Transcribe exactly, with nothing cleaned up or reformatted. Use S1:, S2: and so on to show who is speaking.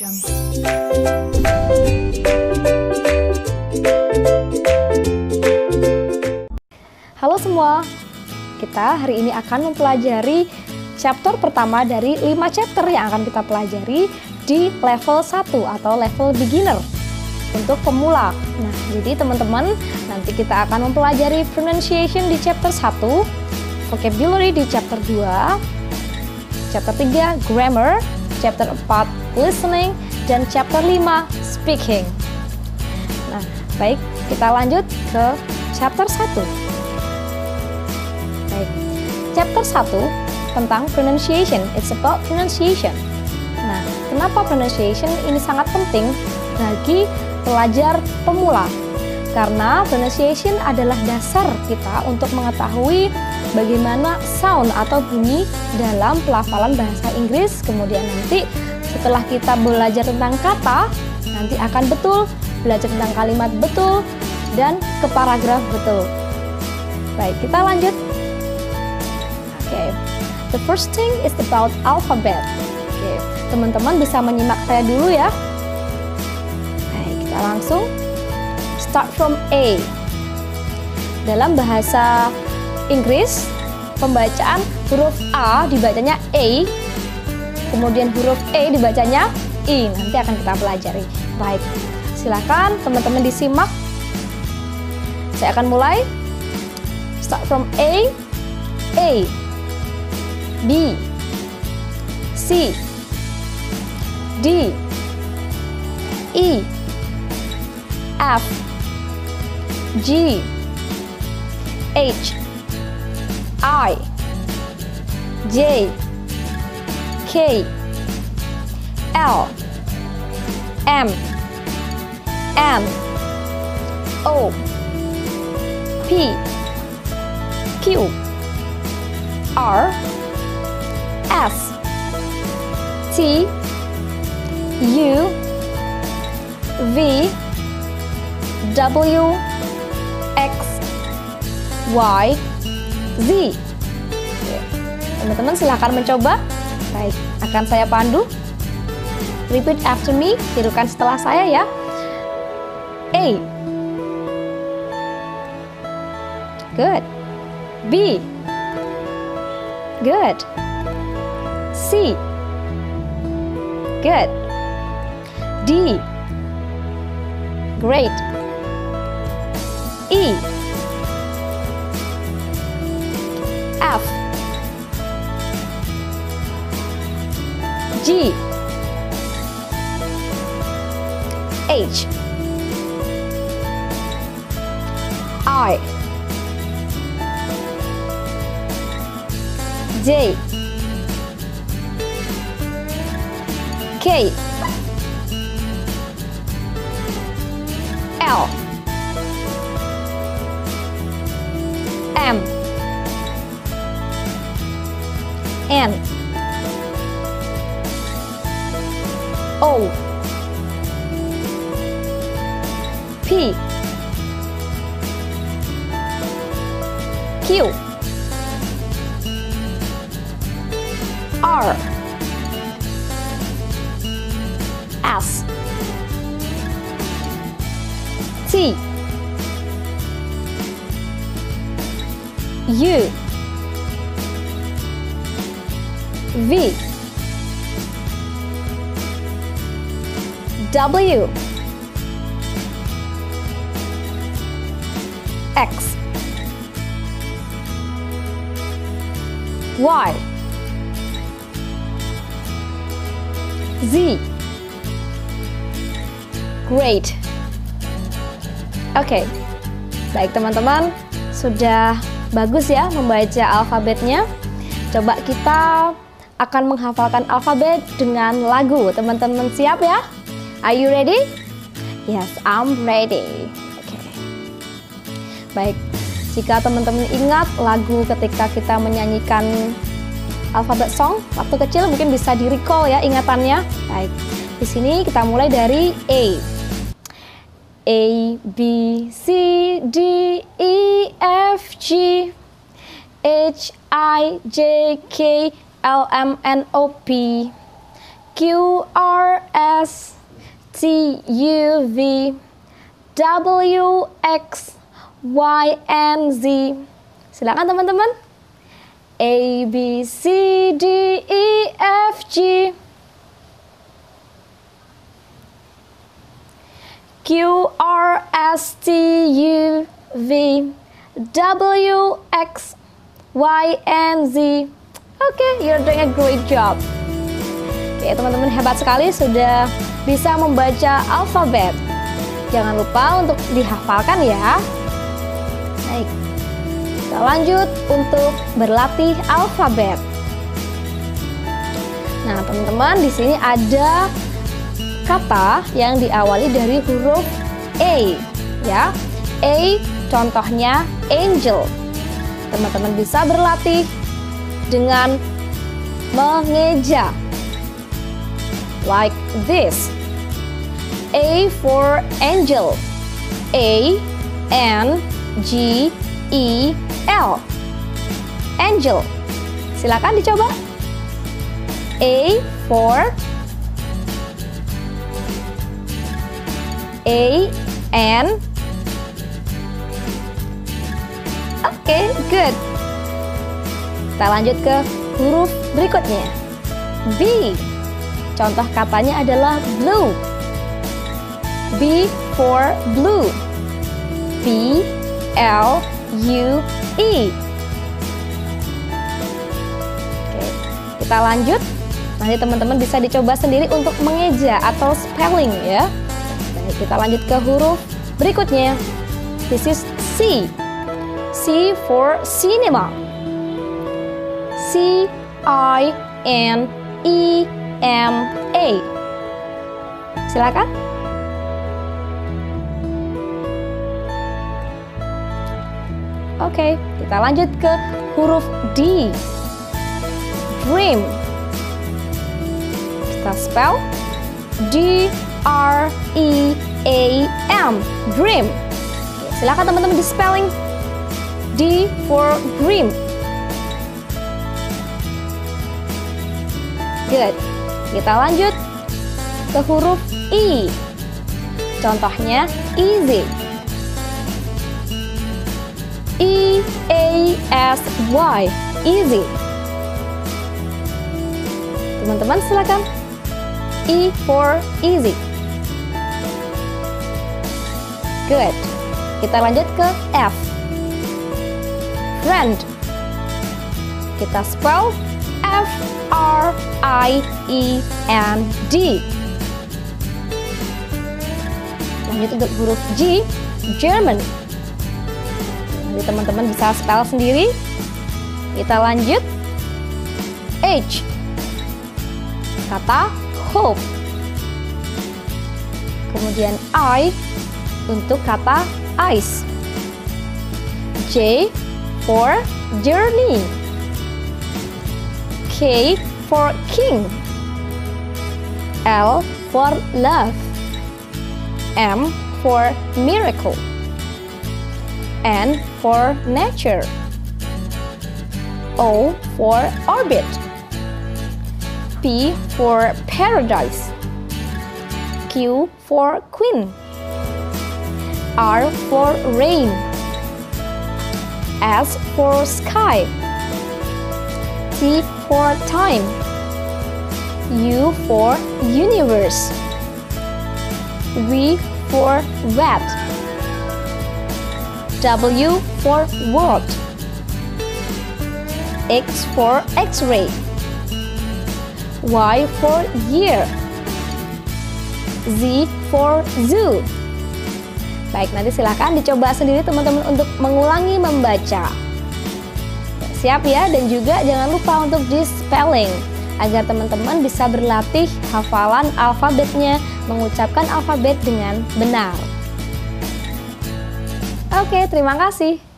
S1: Halo semua, kita hari ini akan mempelajari chapter pertama dari lima chapter yang akan kita pelajari di level satu atau level beginner untuk pemula. Nah, jadi teman-teman, nanti kita akan mempelajari pronunciation di chapter satu, vocabulary di chapter dua, chapter tiga grammar, chapter empat listening, dan chapter lima speaking. Nah, baik, kita lanjut ke chapter satu. Baik, chapter satu tentang pronunciation. It's about pronunciation. Nah, kenapa pronunciation ini sangat penting bagi pelajar pemula? Karena pronunciation adalah dasar kita untuk mengetahui bagaimana sound atau bunyi dalam pelafalan bahasa Inggris. Kemudian nanti setelah kita belajar tentang kata, nanti akan betul, belajar tentang kalimat betul, dan ke paragraf betul. Baik, kita lanjut. Oke, okay. The first thing is about alphabet. Oke, okay. Teman-teman bisa menyimak saya dulu ya. Baik, kita langsung start from A. Dalam bahasa Inggris, pembacaan huruf A dibacanya A, kemudian huruf E dibacanya I. Nanti akan kita pelajari. Baik, silakan teman-teman disimak. Saya akan mulai. Start from A. A, B, C, D, E, F, G, H, I, J, K, L, M, N, O, P, Q, R, S, T, U, V, W, X, Y, Z. Teman-teman silahkan mencoba. Baik, akan saya pandu. Repeat after me, tirukan setelah saya ya. A, good. B, good. C, good. D, great. E, F, G, H, I, J, K, L, M, N, O, P, Q, R, S, T, U, V, W, X, Y, Z. Great. Oke, okay. Baik teman-teman, sudah bagus ya membaca alfabetnya. Coba kita akan menghafalkan alfabet dengan lagu. Teman-teman siap ya? Are you ready? Yes, I'm ready. Oke. Okay. Baik, jika teman-teman ingat lagu ketika kita menyanyikan alfabet song waktu kecil, mungkin bisa di-recall ya ingatannya. Baik, di sini kita mulai dari A. A, B, C, D, E, F, G, H, I, J, K, L, M, N, O, P, Q, R, S, C, U, V, W, X, Y, and Z. Silakan teman-teman. A, B, C, D, E, F, G, Q, R, S, T, U, V, W, X, Y, and Z. Oke, okay, you're doing a great job. Oke, okay, teman-teman hebat sekali sudah bisa membaca alfabet. Jangan lupa untuk dihafalkan ya. Baik, kita lanjut untuk berlatih alfabet. Nah, teman-teman, di sini ada kata yang diawali dari huruf A, ya. A, contohnya angel. Teman-teman bisa berlatih dengan mengeja, like this. A for angel. A N G E L. Angel. Silakan dicoba. A for A N. Oke, okay, good. Kita lanjut ke huruf berikutnya. B. Contoh katanya adalah blue. B for blue. B L U E. Oke, kita lanjut. Nanti teman-teman bisa dicoba sendiri untuk mengeja atau spelling ya. Baik, kita lanjut ke huruf berikutnya. This is C. C for cinema. C I N E M A. Silakan. Oke, kita lanjut ke huruf D. Dream. Kita spell D R E A M. Dream. Oke, silakan teman-teman di spelling. D for dream. Good. Kita lanjut ke huruf E. Contohnya easy. E A S Y. Easy. Teman-teman silakan. E for easy. Good. Kita lanjut ke F. Friend. Kita spell F R I E N D. Lanjut untuk huruf G. German. Jadi teman-teman bisa spell sendiri. Kita lanjut. H. Kata hope. Kemudian I untuk kata ice. J for journey. K for king. L for love. M for miracle. N for nature. O for orbit. P for paradise. Q for queen. R for rain. S for sky. T for time. U for universe. V for wet. W for world. X for X-ray. Y for year. Z for zoo. Baik, nanti silahkan dicoba sendiri teman-teman untuk mengulangi membaca. Siap ya, dan juga jangan lupa untuk di spelling agar teman-teman bisa berlatih hafalan alfabetnya, mengucapkan alfabet dengan benar. Oke, terima kasih.